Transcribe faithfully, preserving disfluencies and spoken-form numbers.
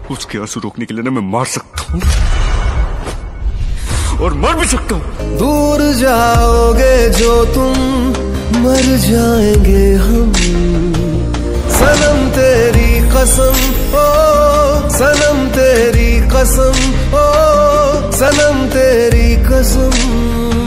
उसके आंसू रोकने के लिए ना मैं मार सकता हूँ और मर भी सकता हूँ। दूर जाओगे जो तुम, मर जाएंगे हम। सनम तेरी कसम, ओ सनम तेरी कसम, ओ सनम तेरी कसम।